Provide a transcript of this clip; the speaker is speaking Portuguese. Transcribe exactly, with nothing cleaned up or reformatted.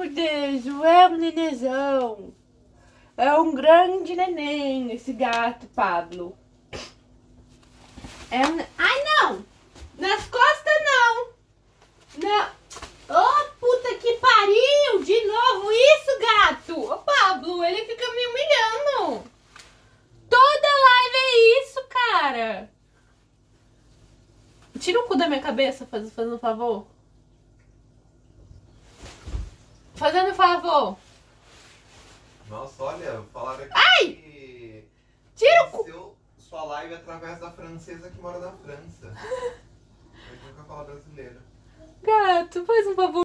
meu Deus, é um nenezão. É um grande neném esse gato, Pablo. É um... Ai, não! Nas costas, não! Não! Ô, puta que pariu! De novo isso, gato! Ô, Pablo, ele fica me humilhando! Toda live é isso, cara! Tira o cu da minha cabeça, faz, fazendo um favor. Fazendo um favor. Nossa, olha, falaram aqui Ai! que Tira o cu! conheceu sua live através da francesa que mora na França. Mas nunca fala brasileiro. Gato, faz um favor.